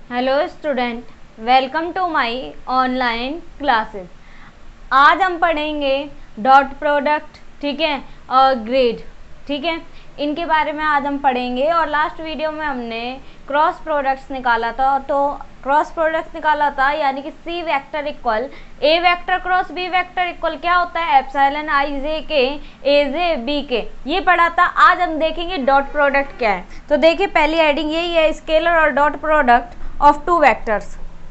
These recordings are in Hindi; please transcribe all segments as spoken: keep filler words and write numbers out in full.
Hello student, welcome to my online classes. आज हम पढ़ेंगे डॉट प्रोडक्ट, ठीक है, और ग्रेड, ठीक है, इनके बारे में आज हम पढ़ेंगे। और लास्ट वीडियो में हमने क्रॉस प्रोडक्ट्स निकाला था, तो क्रॉस प्रोडक्ट्स निकाला था यानी कि C vector equal A vector cross B vector equal क्या होता है, एप्सिलॉन आई जे के ए जे बी के, ये पढ़ा था। आज हम देखेंगे डॉट प्रोडक्ट क्या है। तो देखिए पहली हेडिंग यही है, स्केलर और dot product of two vectors।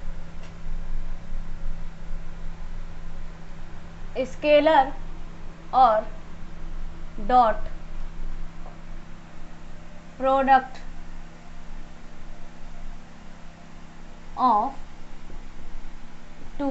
Scalar और dot product of two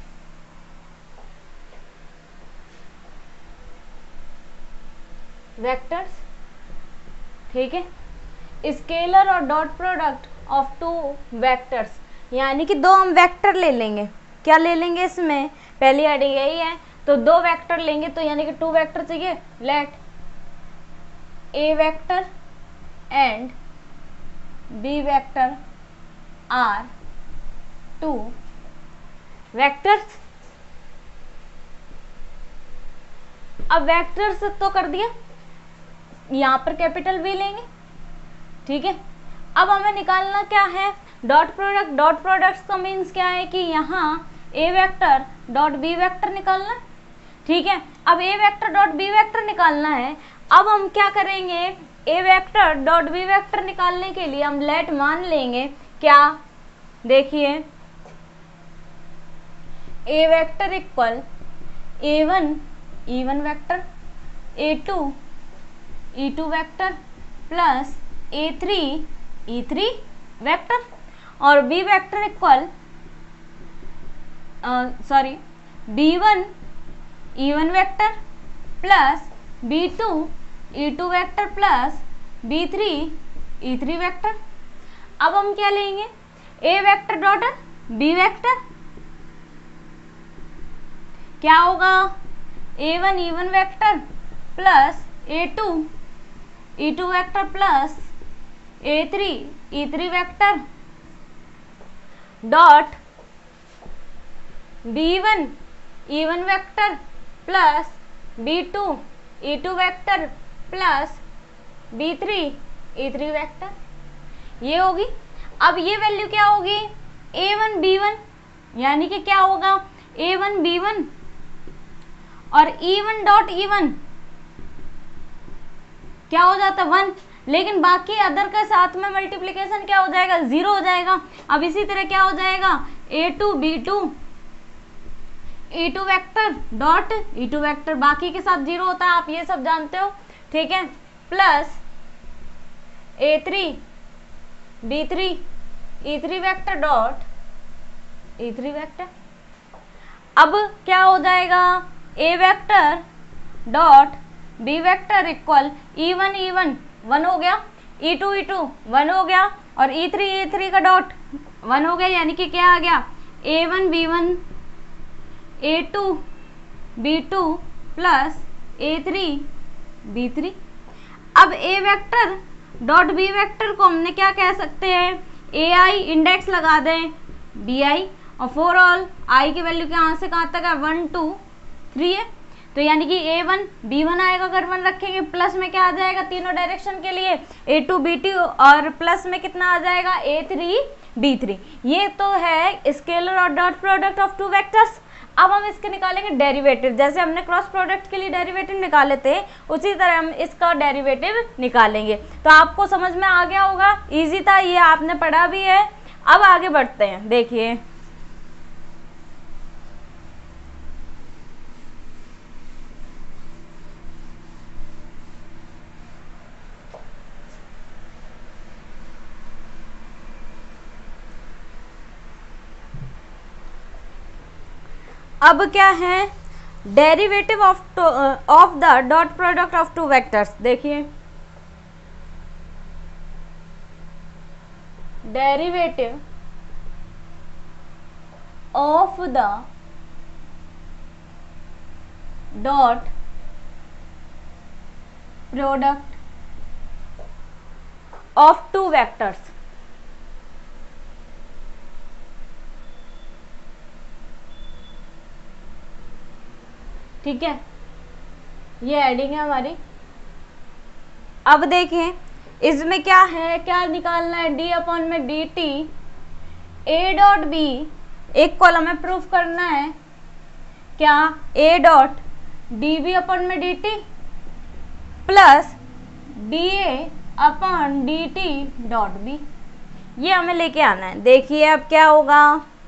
vectors, ठीक है। स्केलर और dot product of two vectors यानी कि दो हम वेक्टर ले लेंगे। क्या ले लेंगे इसमें, पहली हेडिंग यही है, तो दो वेक्टर लेंगे, तो यानी कि टू वेक्टर चाहिए। Let A vector and B vector are two vectors. अब वेक्टर्स तो कर दिया, यहां पर कैपिटल बी लेंगे, ठीक है। अब हमें निकालना क्या है, डॉट प्रोडक्ट। डॉट प्रोडक्ट का मीन्स क्या है कि यहाँ A vector dot B vector निकालना, ठीक है। अब A vector dot B vector निकालना है। अब हम क्या करेंगे, A vector dot B vector निकालने के लिए हम लेट मान लेंगे क्या, देखिए A vector equal A one E one vector, A two E two vector plus A three E three vector, और B vector equal sorry B one E one vector plus B two E two vector plus B three E three vector. अब हम क्या लेंगे, A vector dot B vector, क्या होगा, A one E one vector plus A two E two vector plus A three E three vector dot B one E one vector plus B two E two vector plus B three E three vector, ये होगी। अब ये वैल्यू क्या होगी, ए वन बी वन, यानी कि क्या होगा, ए वन बी वन और E one dot E one क्या हो जाता है, वन, लेकिन बाकी अदर के साथ में मल्टीप्लिकेशन क्या हो जाएगा, जीरो हो जाएगा। अब इसी तरह क्या हो जाएगा, A two B two E two vector dot E two vector, बाकी के साथ जीरो होता है, आप ये सब जानते हो, ठीक है, plus A three B three E three vector dot E three vector. अब क्या हो जाएगा, A vector dot B vector equal E one E one one हो गया, E two E two one हो गया, और ई थ्री ई थ्री का डॉट वन हो गया, यानी कि क्या आ गया, A one B one A two B two plus A three B three. अब A vector dot B vector को हमने क्या कह सकते हैं, ए आई इंडेक्स लगा दें बी आई, और फॉर ऑल आई की वैल्यू कहाँ से कहाँ तक है, वन टू थ्री है, तो यानी कि ए वन बी वन आएगा, अगर वन रखेंगे, प्लस में क्या आ जाएगा तीनों डायरेक्शन के लिए, ए टू बी टू, और प्लस में कितना आ जाएगा, ए थ्री बी थ्री। ये तो है स्केलर और dot product of two vectors. अब हम इसके निकालेंगे डेरिवेटिव, जैसे हमने क्रॉस प्रोडक्ट के लिए डेरिवेटिव निकाले थे, उसी तरह हम इसका डेरिवेटिव निकालेंगे। तो आपको समझ में आ गया होगा, इजी था, ये आपने पढ़ा भी है। अब आगे बढ़ते हैं, देखिए अब क्या है, derivative of of the dot product of two vectors. देखिए derivative of the dot product of two vectors ठीक है, ये एडिंग है हमारी। अब देखें इसमें क्या है, क्या निकालना है, डी अपॉन में D T A dot B, एक कॉलम में प्रूफ करना है क्या, A dot D B upon में D T plus D A upon D T dot B, ये हमें लेके आना है। देखिए अब क्या होगा,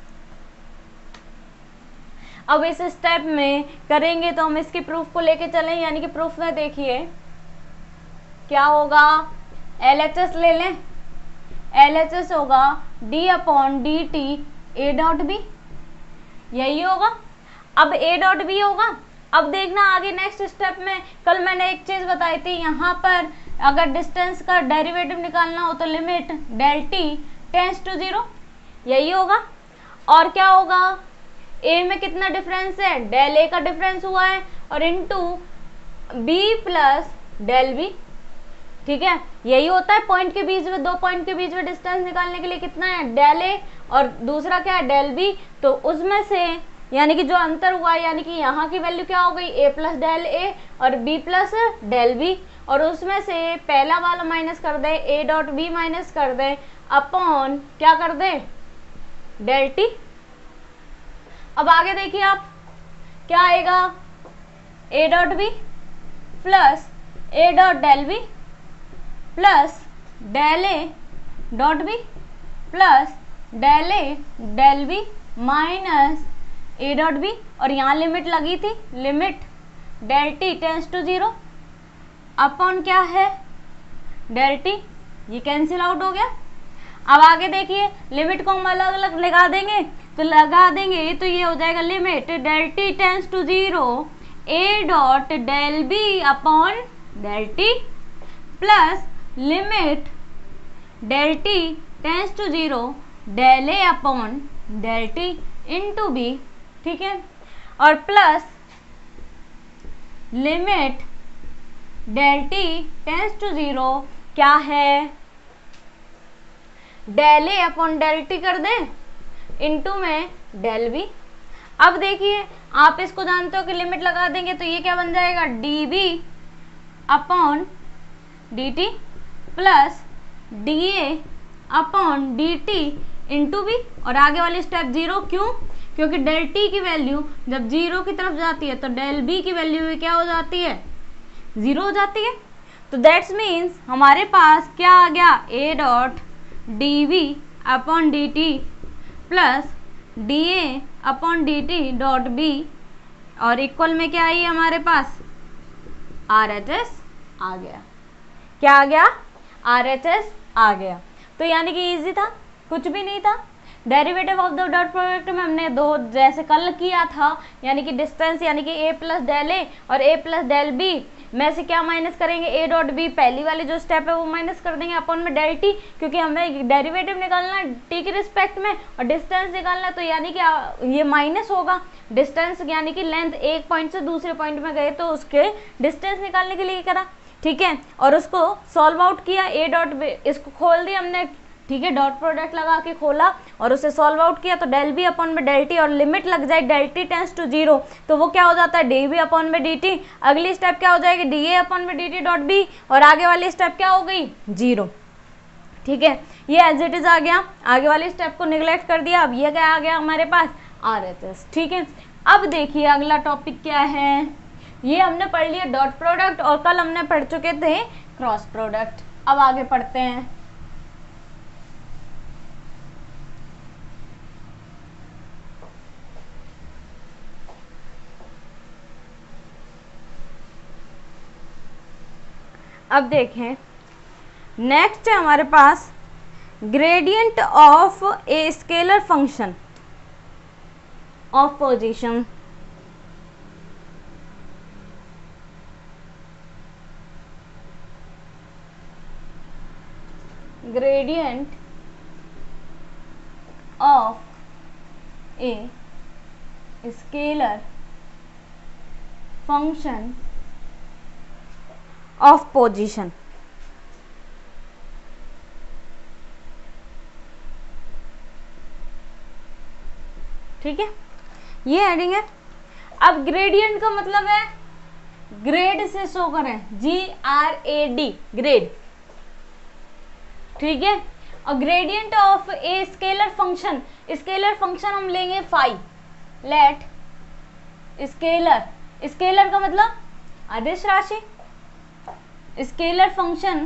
अब इस स्टेप में करेंगे तो हम इसके प्रूफ को लेके चलें, यानी कि प्रूफ में देखिए क्या होगा, एल एच एस ले लें, एल एच एस होगा D upon D T A dot B, यही होगा। अब ए डॉट बी होगा। अब देखना आगे नेक्स्ट स्टेप में, कल मैंने एक चीज बताई थी, यहाँ पर अगर डिस्टेंस का डेरिवेटिव निकालना हो तो limit del T tends to zero, यही होगा। और क्या होगा, ए में कितना डिफरेंस है, डेल ए का डिफरेंस हुआ है, और into B plus del B, ठीक है, यही होता है। पॉइंट के बीच में, दो पॉइंट के बीच में डिस्टेंस निकालने के लिए कितना है, डेल ए, और दूसरा क्या है, डेल बी। तो उसमें से यानी कि जो अंतर हुआ है, यानी कि यहाँ की वैल्यू क्या हो गई, ए प्लस डेल ए और बी प्लस डेल बी, और उसमें से पहला वाला माइनस कर दे, ए डॉट बी माइनस कर दे, अपॉन क्या कर दे, डेल टी। अब आगे देखिए आप क्या आएगा, A dot B plus A dot del B plus del A dot B plus del A del B minus A dot B, और यहाँ लिमिट लगी थी, limit del T tends to zero upon क्या है, डेल टी, ये कैंसिल आउट हो गया। अब आगे देखिए लिमिट को हम अलग अलग लगा देंगे, तो लगा देंगे तो ये हो जाएगा limit del T tends to zero A dot del B upon del T plus limit del T tends to zero del A upon del T into B, ठीक है, और plus limit del T tends to zero क्या है, del A upon del T कर दें इंटू में डेल बी। अब देखिए आप इसको जानते हो कि लिमिट लगा देंगे तो ये क्या बन जाएगा, D B upon D T plus D A upon D T into B, और आगे वाली स्टेप जीरो, क्यों, क्योंकि डेल टी की वैल्यू जब जीरो की तरफ जाती है तो डेल बी की वैल्यू भी क्या हो जाती है, जीरो हो जाती है। तो दैट्स मीन्स हमारे पास क्या आ गया, A dot D V upon D T plus D A upon D T dot B, और इक्वल में क्या आई हमारे पास, आर एच एस आ गया। क्या आ गया, आर एच एस आ गया। तो यानी कि इजी था, कुछ भी नहीं था। Derivative of the dot product में हमने दो जैसे कल किया था, यानी कि डिस्टेंस यानी कि ए प्लस डेल ए और ए प्लस डेल बी में से क्या माइनस करेंगे, ए डॉट बी, पहली वाली जो स्टेप है वो माइनस कर देंगे अपॉन में डेल टी, क्योंकि हमें डेरिवेटिव निकालना है टी के रिस्पेक्ट में और डिस्टेंस निकालना है, तो यानी कि ये माइनस होगा। डिस्टेंस यानी कि लेंथ एक पॉइंट से दूसरे पॉइंट में गए तो उसके डिस्टेंस निकालने के लिए करा, ठीक है, और उसको सॉल्व आउट किया, ए डॉट इसको खोल दिया हमने, ठीक है, डॉट प्रोडक्ट लगा के खोला और उसे सॉल्व आउट किया, तो डेल बी अपॉन में डेल टी, और लिमिट लग जाए del T tends to zero, तो वो क्या हो जाता है, डी बी अपॉन में डी टी। अगली स्टेप क्या हो जाएगी, डी ए अपॉन में डी टी डॉट बी, और आगे वाली स्टेप क्या हो गई, जीरो, ठीक है, ये एज इट इज आ गया। आगे वाली स्टेप को निगलेक्ट कर दिया, अब ये क्या आ गया हमारे पास, आर एच एस, ठीक है। अब देखिए अगला टॉपिक क्या है, ये हमने पढ़ लिया डॉट प्रोडक्ट, और कल हमने पढ़ चुके थे क्रॉस प्रोडक्ट। अब आगे पढ़ते हैं। अब देखें नेक्स्ट है हमारे पास gradient of a scalar function of position. Gradient of a scalar function of position, ठीक है, ये हेडिंग है। अब ग्रेडियंट का मतलब है ग्रेड से शो करें, G R A D, grad, ठीक है। और gradient of a scalar function, scalar function हम लेंगे फाई, लेट स्केलर, स्केलर का मतलब अदिश राशि, scalar function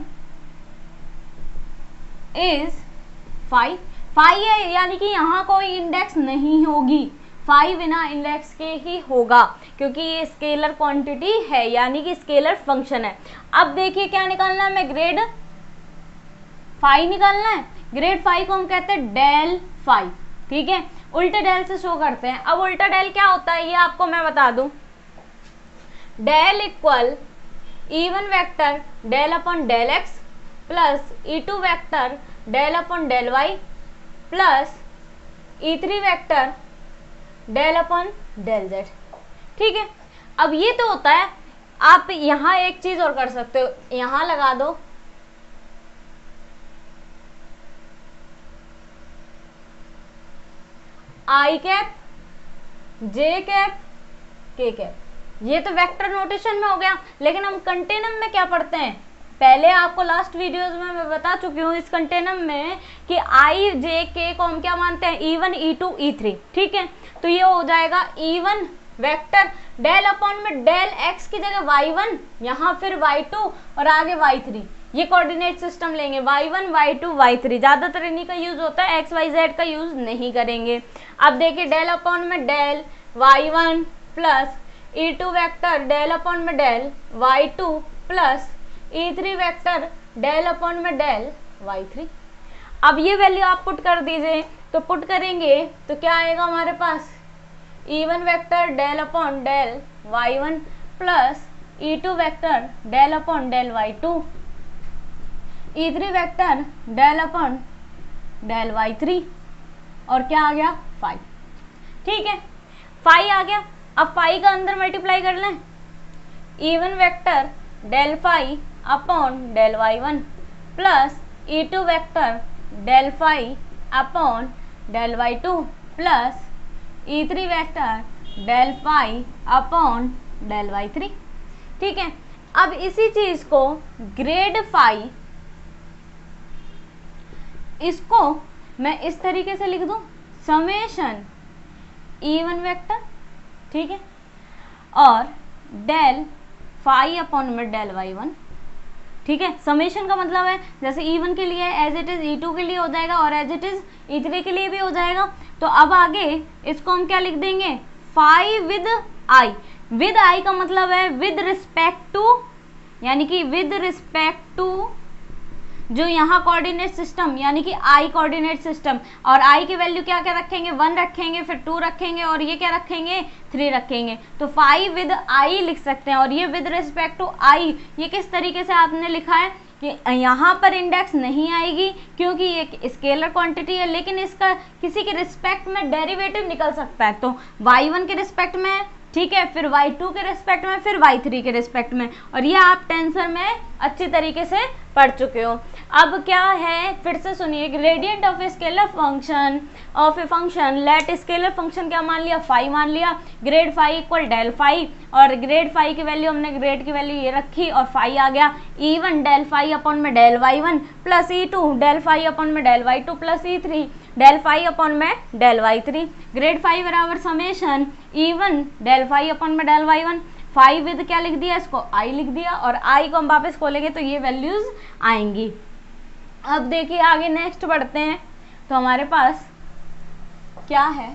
is phi, phi है यानी कि यहाँ कोई इंडेक्स नहीं होगी, फाई बिना इंडेक्स के ही होगा क्योंकि ये स्केलर क्वांटिटी है यानी कि स्केलर फंक्शन है। अब देखिए क्या निकालना है, मैं ग्रेड फाई निकालना है, ग्रेड फाई को हम कहते हैं डेल फाई, ठीक है, उल्टे डेल से शो करते हैं। अब उल्टा डेल क्या होता है ये आपको मैं बता दूं, del equal E one vector del upon del X plus E two vector del upon del Y plus E three vector del upon del Z, ठीक है। अब ये तो होता है, आप यहां एक चीज और कर सकते हो, यहां लगा दो I cap, J cap, K cap, ये तो वेक्टर नोटेशन में हो गया। लेकिन हम कंटेनम में क्या पढ़ते हैं, पहले आपको लास्ट वीडियोस में मैं बता चुकी हूँ इस कंटेनम में कि आई जे के को हम क्या मानते हैं, E one E two E three, ठीक है। तो ये हो जाएगा E one vector del upon में डेल एक्स की जगह वाई वन, यहाँ फिर वाई टू और आगे वाई थ्री, ये कोऑर्डिनेट सिस्टम लेंगे Y one Y two Y three, ज्यादातर इन्हीं का यूज होता है, एक्स वाई जेड का यूज नहीं करेंगे। अब देखिए डेल अपॉन में del Y one plus E two vector del upon में del Y two plus E three vector del upon में डेल वाई थ्री। अब ये वैल्यू आप पुट कर दीजिए, तो पुट करेंगे तो क्या आएगा हमारे पास, E one vector del upon del Y one plus E two vector del upon del Y two, E three vector del upon del Y three, और क्या आ गया फाइव, ठीक है, फाइव आ गया। अब फाइव का अंदर मल्टीप्लाई कर लें, E one vector del five upon del Y one plus E two vector del five upon del Y two plus E three vector del five upon del Y three, ठीक है। अब इसी चीज को ग्रेड फाइव, इसको मैं इस तरीके से लिख दूं, समेशन ई वन वेक्टर, ठीक है, और डेल फाइव अपॉन में डेल वाई वन, ठीक है। समेशन का मतलब है जैसे ई वन के लिए as it is E two के लिए हो जाएगा और as it is E three के लिए भी हो जाएगा। तो अब आगे इसको हम क्या लिख देंगे, five with I, with I का मतलब है विद रिस्पेक्ट टू, यानी कि विद रिस्पेक्ट टू जो यहाँ कोऑर्डिनेट सिस्टम यानी कि आई कोऑर्डिनेट सिस्टम, और आई की वैल्यू क्या क्या रखेंगे, वन रखेंगे, फिर टू रखेंगे और ये क्या रखेंगे, थ्री रखेंगे। तो फाइव विद आई लिख सकते हैं, और ये विद रिस्पेक्ट टू आई, ये किस तरीके से आपने लिखा है कि यहाँ पर इंडेक्स नहीं आएगी क्योंकि ये स्केलर क्वांटिटी है, लेकिन इसका किसी के रिस्पेक्ट में डेरिवेटिव निकल सकता है, तो वाई वन के रिस्पेक्ट में, ठीक है, फिर वाई टू के रिस्पेक्ट में, फिर वाई थ्री के रिस्पेक्ट में, और ये आप टेंसर में अच्छी तरीके से पढ़ चुके हो। अब क्या है, फिर से सुनिए, gradient of a scalar function of a function, let scalar function क्या मान लिया, फाइव मान लिया, grad five equal del five, और ग्रेड फाइव की वैल्यू हमने ग्रेड की वैल्यू ये रखी और फाइव आ गया, E one del five upon में del Y one plus E two del five upon में del Y two plus E three del five upon में del Y three, grade five बराबर summation E one del five upon में del Y one, five with क्या लिख दिया, इसको आई लिख दिया, और आई को हम वापस खोलेंगे तो ये वैल्यूज आएंगी। अब देखिए आगे नेक्स्ट बढ़ते हैं, तो हमारे पास क्या है,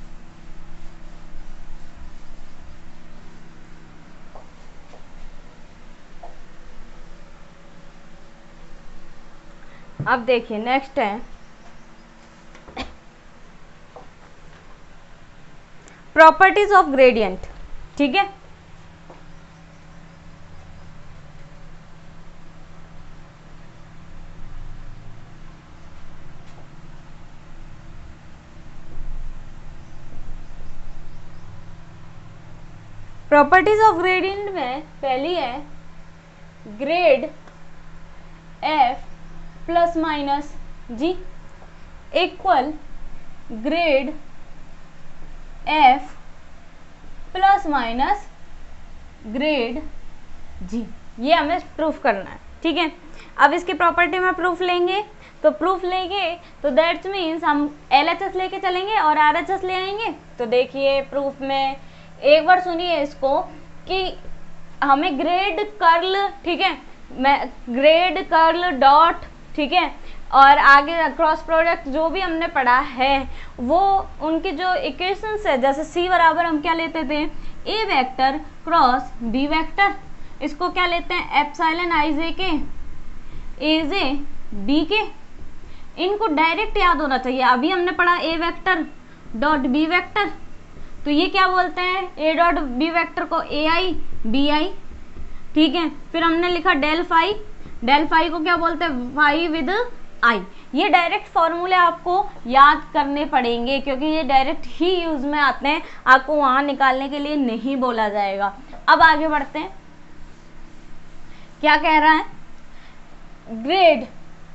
अब देखिए नेक्स्ट है प्रॉपर्टीज ऑफ ग्रेडियंट, ठीक है। प्रॉपर्टीज ऑफ ग्रेडियंट में पहली है grad F plus minus G equal grad F plus minus grad G, ये हमें प्रूफ करना है, ठीक है। अब इसकी प्रॉपर्टी में प्रूफ लेंगे, तो प्रूफ लेंगे तो दैट्स मीन्स हम एल एच एस लेके चलेंगे और आर एच एस ले आएंगे। तो देखिए प्रूफ में एक बार सुनिए इसको कि हमें ग्रेड कर्ल, ठीक है, मैं ग्रेड कर्ल डॉट, ठीक है, और आगे क्रॉस प्रोडक्ट जो भी हमने पढ़ा है वो उनकी जो इक्वेशंस है, जैसे सी बराबर हम क्या लेते थे, A vector cross B vector, इसको क्या लेते हैं एप्सिलॉन आई जे के ए जे बी के, इनको डायरेक्ट याद होना चाहिए। अभी हमने पढ़ा A vector dot B vector, तो ये क्या बोलते हैं, ए डॉट बी वेक्टर को ए आई बी आई, ठीक है। फिर हमने लिखा डेल फाई, डेल फाई को क्या बोलते हैं, फाई विद आई। ये डायरेक्ट फॉर्मूले आपको याद करने पड़ेंगे क्योंकि ये डायरेक्ट ही यूज में आते हैं, आपको वहां निकालने के लिए नहीं बोला जाएगा। अब आगे बढ़ते हैं, क्या कह रहा है, grad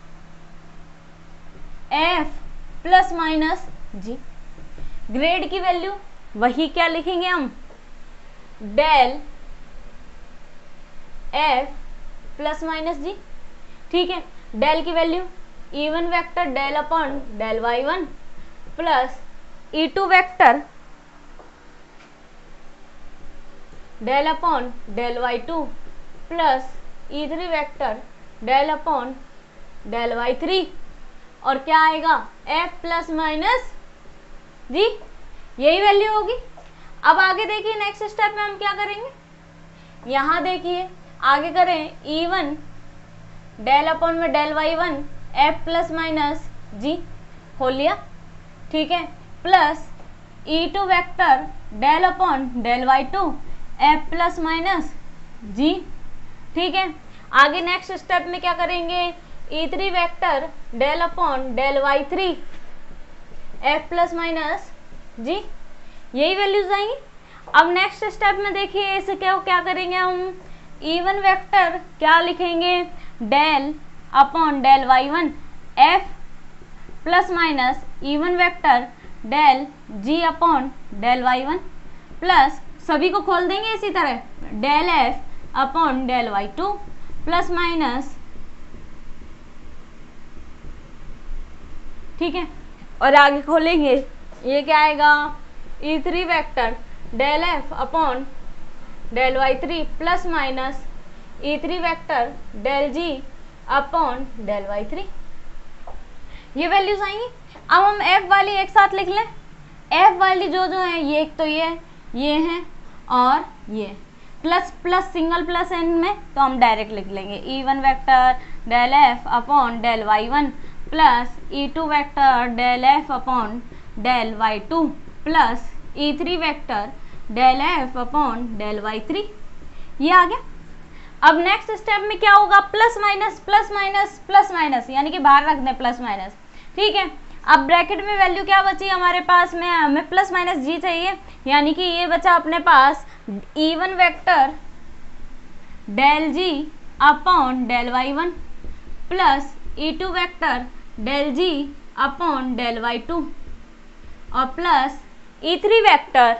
F plus minus G, grad की वैल्यू वही क्या लिखेंगे हम, del F plus minus G, ठीक है। डेल की value E one vector del upon del Y one plus E two vector del upon del Y two plus E three vector del upon del Y three, और क्या आएगा एफ प्लस माइनस जी, यही वैल्यू होगी। अब आगे देखिए नेक्स्ट स्टेप में हम क्या करेंगे, यहां देखिए आगे करें ई वन डेल अपॉन में del Y one F plus minus G हो लिया, ठीक है, plus E two vector del upon del Y two F plus minus G, ठीक है। आगे नेक्स्ट स्टेप में क्या करेंगे, E three vector del upon del Y three F plus minus G, यही वैल्यूज आएंगी। अब नेक्स्ट स्टेप में देखिए इसे क्या क्या करेंगे हम, ई वन वेक्टर क्या लिखेंगे, del upon del Y one F plus minus E one vector del G upon del Y one plus सभी को खोल देंगे इसी तरह, del F upon del Y two plus minus, ठीक है, और आगे खोलेंगे ये क्या आएगा, E three vector del F upon del Y three plus minus E three vector del G upon del Y three, ये वैल्यूज आएंगी। अब हम एफ वाली एक साथ लिख लें, एफ वाली जो जो है ये एक तो ये ये है और ये plus plus single plus N में तो हम डायरेक्ट लिख लेंगे E one vector del F upon del Y one plus E two vector del F upon del Y two plus E three vector del F upon del Y three, ये आ गया। अब नेक्स्ट स्टेप में क्या होगा, plus minus plus minus plus minus, यानी कि बाहर रख दें प्लस माइनस, ठीक है। अब ब्रैकेट में वैल्यू क्या बची हमारे पास में, हमें प्लस माइनस जी चाहिए, यानी कि ये बचा अपने पास E one vector del G upon del Y one plus E two vector del G upon del Y two और plus E three vector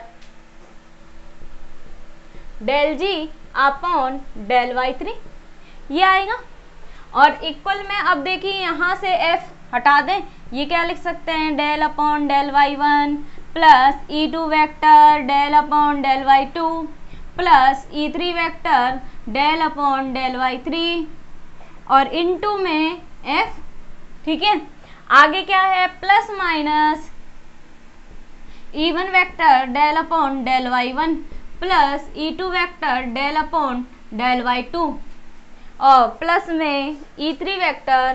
del G upon del Y three, ये आएगा। और इक्वल में अब देखिए यहाँ से f हटा दें, ये क्या लिख सकते हैं, del upon del Y one plus E two vector del upon del Y two plus E three vector del upon del Y three और इनटू में f, ठीक है। आगे क्या है, plus minus E one vector del upon del Y one plus E two vector del upon del Y two और प्लस में E three vector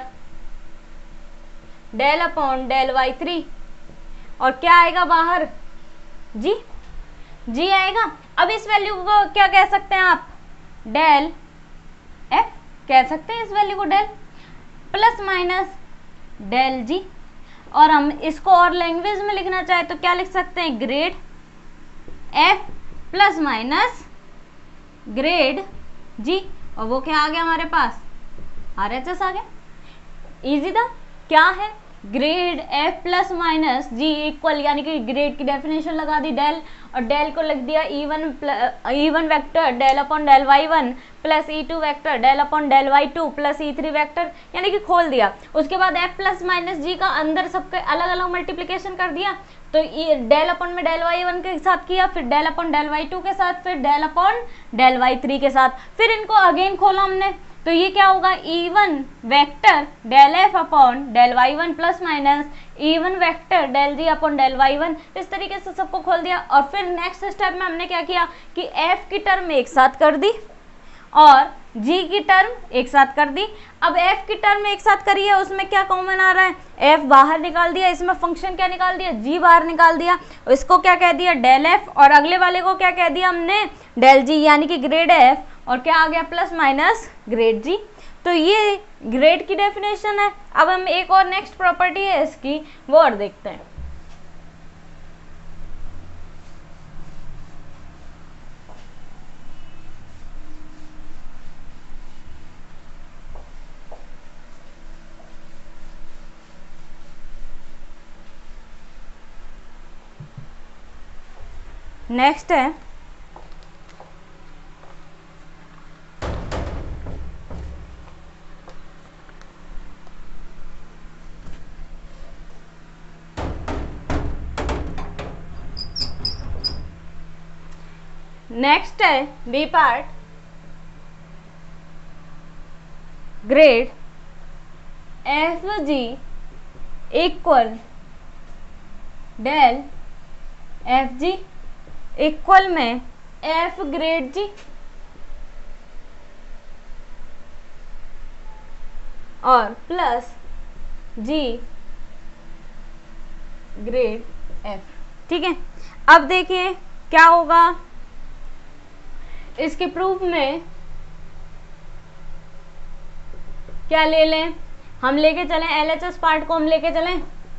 del upon del Y three और क्या आएगा बाहर, जी जी आएगा। अब इस वैल्यू को क्या कह सकते हैं आप, डेल एफ कह सकते हैं इस वैल्यू को, del plus minus del G, और हम इसको और लैंग्वेज में लिखना चाहे तो क्या लिख सकते हैं, grad F plus minus grad G, और वो क्या आ गया हमारे पास, आर एच एस आ गया। इजी था, क्या है grad F plus minus G equal, यानी कि ग्रेड की डेफिनेशन लगा दी डेल, और डेल को लिख दिया E one E one vector del upon del Y one plus E two vector del upon del Y two plus E three vector, यानी कि खोल दिया। उसके बाद एफ प्लस माइनस जी का अंदर सबके अलग अलग मल्टीप्लीकेशन कर दिया, तो ये डेल अपॉन में डेल वाई वन के साथ किया, फिर del upon del Y two के साथ, फिर del upon del Y three के साथ, फिर इनको अगेन खोला हमने, तो ये क्या होगा E one vector del F upon del Y one plus minus E one vector del G upon del Y one, इस तरीके से सबको खोल दिया। और फिर नेक्स्ट स्टेप में हमने क्या किया कि एफ की टर्म एक साथ कर दी और जी की टर्म एक साथ कर दी। अब एफ की टर्म एक साथ करी है, उसमें क्या कॉमन आ रहा है, एफ बाहर निकाल दिया, इसमें फंक्शन क्या निकाल दिया, जी बाहर निकाल दिया, इसको क्या कह दिया डेल एफ, और अगले वाले को क्या कह दिया हमने डेल जी, यानी कि ग्रेड एफ, और क्या आ गया प्लस माइनस ग्रेड जी। तो ये ग्रेड की डेफिनेशन है। अब हम एक और नेक्स्ट प्रॉपर्टी है इसकी, वो और देखते हैं। नेक्स्ट है नेक्स्ट है B part, grad F G equal del F G equal में एफ ग्रेड जी, और प्लस जी ग्रेड एफ। ठीक है, अब देखिए क्या होगा इसके प्रूफ में, क्या ले लें हम, लेके चलें एलएचएस पार्ट को हम लेके चलें,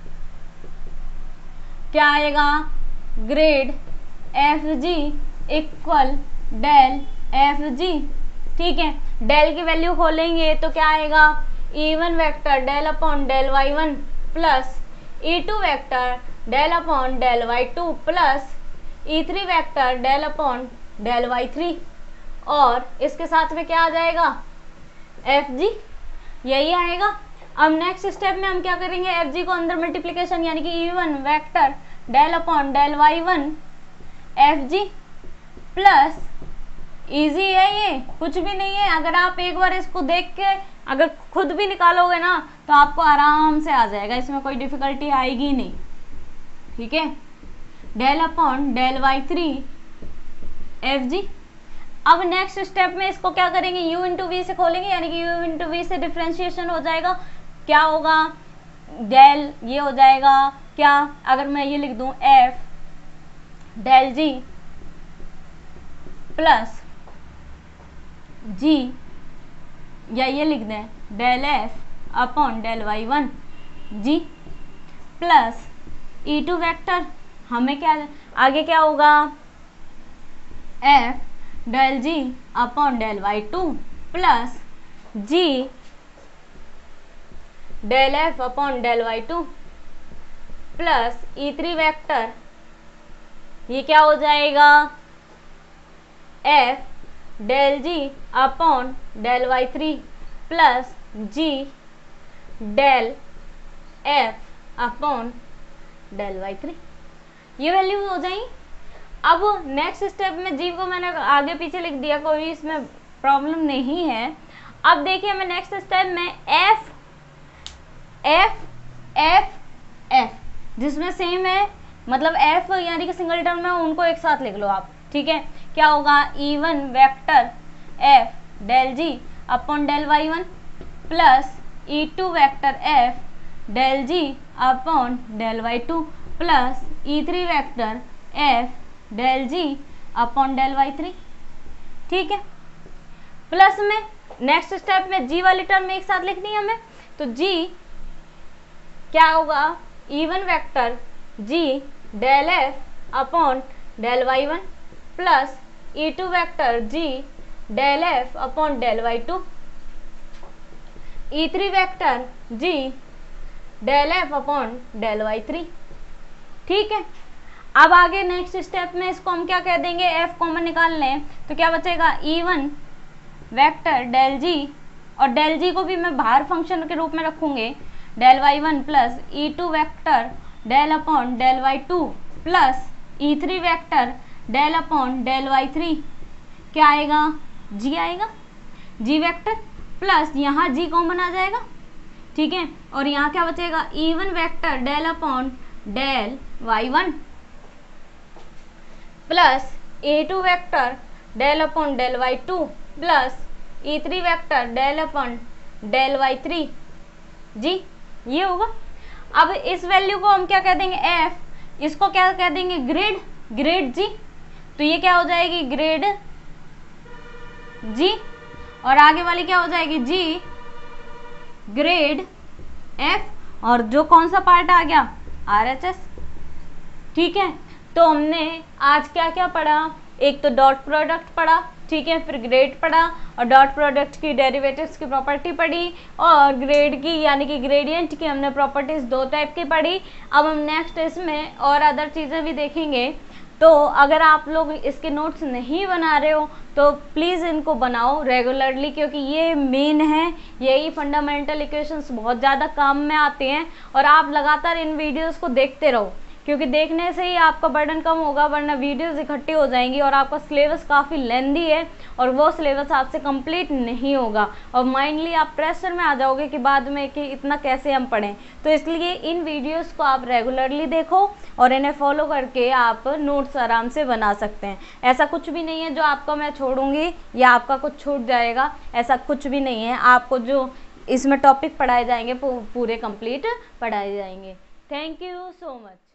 क्या आएगा grad F G equal del F G. ठीक है, डेल की वैल्यू खोलेंगे तो क्या आएगा E one vector del upon del Y one plus E two vector del upon del Y two plus E three vector del upon del Y three, और इसके साथ में क्या आ जाएगा एफ जी, यही आएगा। अब नेक्स्ट स्टेप में हम क्या करेंगे, एफ जी को अंदर मल्टीप्लीकेशन, यानी कि E one vector del upon del Y one F G plus, easy है ये, कुछ भी नहीं है। अगर आप एक बार इसको देख के अगर खुद भी निकालोगे ना तो आपको आराम से आ जाएगा, इसमें कोई डिफिकल्टी आएगी नहीं। ठीक है, del upon del Y three F G. अब नेक्स्ट स्टेप में इसको क्या करेंगे, u इंटू वी से खोलेंगे, यानी कि u इंटू वी से डिफ्रेंशिएशन हो जाएगा। क्या होगा डेल, ये हो जाएगा क्या, अगर मैं ये लिख दूं f del G plus G, या ये लिख दें del F upon del Y one G plus E two vector, हमें क्या आगे क्या होगा F del G upon del Y two plus G del F upon del Y two plus E three vector, ये क्या हो जाएगा F del G upon del Y three plus G del F upon del Y three, ये वैल्यू हो जाएगी। अब नेक्स्ट स्टेप में जी को मैंने आगे पीछे लिख दिया, कोई इसमें प्रॉब्लम नहीं है। अब देखिए मैं नेक्स्ट स्टेप में एफ एफ एफ एफ, जिसमें सेम है, मतलब एफ यानी कि सिंगल टर्म है, उनको एक साथ लिख लो आप। ठीक है, क्या होगा E one vector F del G upon del Y one plus E two vector F del G upon del Y two plus E three vector F del G upon del Y three. ठीक है, प्लस में नेक्स्ट स्टेप में जी वाली टर्म एक साथ लिखनी है हमें, तो जी क्या होगा E one vector G del F upon del Y one plus E two vector G del F upon del Y two, E three vector G del F upon del Y three. ठीक है, अब आगे नेक्स्ट स्टेप में इसको हम क्या कह देंगे, एफ कॉमन निकाल लें तो क्या बचेगा, E one vector del G, और डेल जी को भी मैं बाहर फंक्शन के रूप में रखूंगे, del Y one plus E two vector del upon del Y two plus E three vector del upon del Y three. क्या आएगा, जी आएगा, जी वेक्टर प्लस यहाँ जी कॉमन आ जाएगा। ठीक है, और यहाँ क्या बचेगा, E one vector del upon del Y one plus A two vector del upon del Y two plus E three vector del upon del Y three. G ये होगा। अब इस वैल्यू को हम क्या कह देंगे, एफ, इसको क्या कह देंगे, ग्रेड, ग्रेड जी। तो ये क्या हो जाएगी, ग्रेड जी, और आगे वाली क्या हो जाएगी, जी ग्रेड एफ, और जो कौन सा पार्ट आ गया, आर एच एस। ठीक है, तो हमने आज क्या क्या पढ़ा, एक तो डॉट प्रोडक्ट पढ़ा, ठीक है, फिर ग्रेड पढ़ा, और डॉट प्रोडक्ट की डेरिवेटिव्स की प्रॉपर्टी पढ़ी, और ग्रेड की यानी कि ग्रेडियंट की हमने प्रॉपर्टीज दो टाइप की पढ़ी। अब हम नेक्स्ट इसमें और अदर चीज़ें भी देखेंगे। तो अगर आप लोग इसके नोट्स नहीं बना रहे हो तो प्लीज़ इनको बनाओ रेगुलरली, क्योंकि ये मेन है, यही फंडामेंटल इक्वेशंस बहुत ज़्यादा काम में आते हैं। और आप लगातार इन वीडियोस को देखते रहो, क्योंकि देखने से ही आपका बर्डन कम होगा, वरना वीडियोस इकट्ठी हो जाएंगी और आपका सिलेबस काफ़ी लेंदी है और वो सिलेबस आपसे कंप्लीट नहीं होगा, और माइंडली आप प्रेशर में आ जाओगे कि बाद में कि इतना कैसे हम पढ़ें। तो इसलिए इन वीडियोस को आप रेगुलरली देखो और इन्हें फॉलो करके आप नोट्स आराम से बना सकते हैं। ऐसा कुछ भी नहीं है जो आपका मैं छोड़ूंगी या आपका कुछ छूट जाएगा, ऐसा कुछ भी नहीं है। आपको जो इसमें टॉपिक पढ़ाए जाएंगे पूरे कंप्लीट पढ़ाए जाएंगे। Thank you so much.